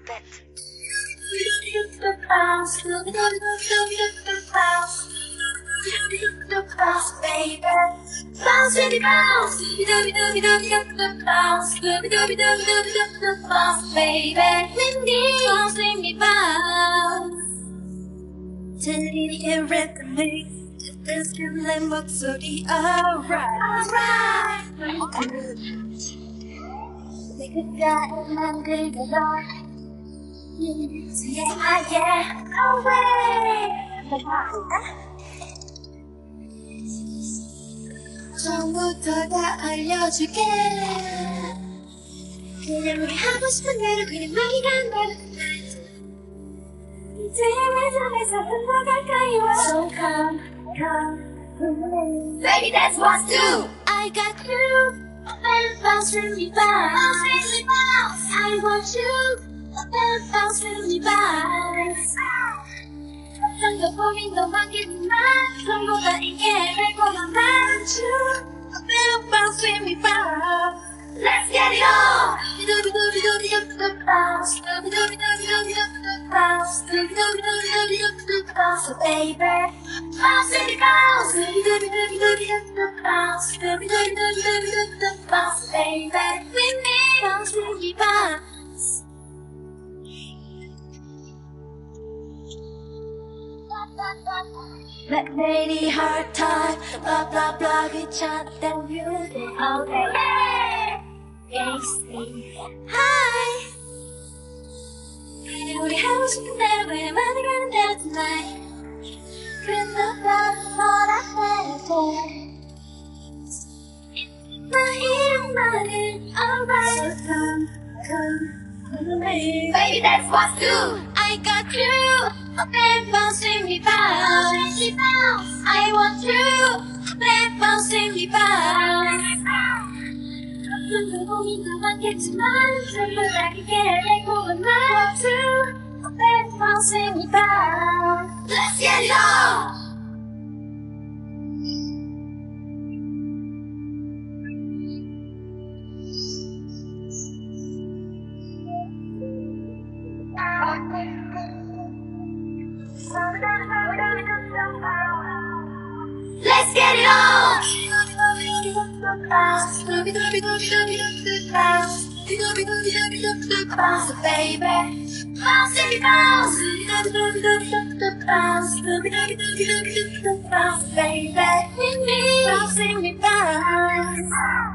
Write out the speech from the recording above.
Bounce, baby. Bounce, baby, bounce. Dooby dooby dooby dooby bounce. Dooby dooby dooby dooby dooby bounce, baby. With me, bounce, with me, bounce. 들리게 rhythmic. 듣는 목소리, alright, alright. 내 귓가에 만들고 널. Yeah, yeah, away. 처음부터 다 알려줄게. 그냥 우리 하고 싶은 대로 그냥 많이 간다는 이제 내 손에서 더 가까이 와. So come, come, baby, that's what to do. I got you, and bounce with me, bounce with me, bounce. I want you, and bounce with me, bounce. 어떤 거 고민도 많겠지만 전부다 이게 달콤한 만주. Bounce with me, bounce. Let's get it on. Dooby dooby dooby dooby bounce. Dooby dooby dooby dooby dooby bounce. Dooby dooby dooby dooby dooby bounce. So baby, bounce with me, bounce. Dooby dooby dooby dooby dooby bounce. Dooby dooby dooby dooby dooby bounce. So baby, with me, bounce with me, bounce. Lady hard time, blah blah blah, 귀찮던 music. Okay, yeah, hi. 그냥 우리 하고 싶은 대로 그냥 많이 가는 대로 tonight. 끝나가는 너라고 나 이름만은 alright. So come, come, baby, that's what to do. I got you. Then bounce with me, bounce. I want you. Then bounce with me, bounce. 어떤 고민도 많겠지만 전부 다 이게 달콤한 말투. Then bounce with me, bounce. Let's get it on. Let's get it on! Dooby dooby dooby dooby dooby bounce. Dooby dooby dooby dooby bounce. So baby, bounce baby bounce. Dooby dooby dooby dooby bounce. Dooby dooby dooby dooby bounce. Baby, with me, bounce with me, bounce.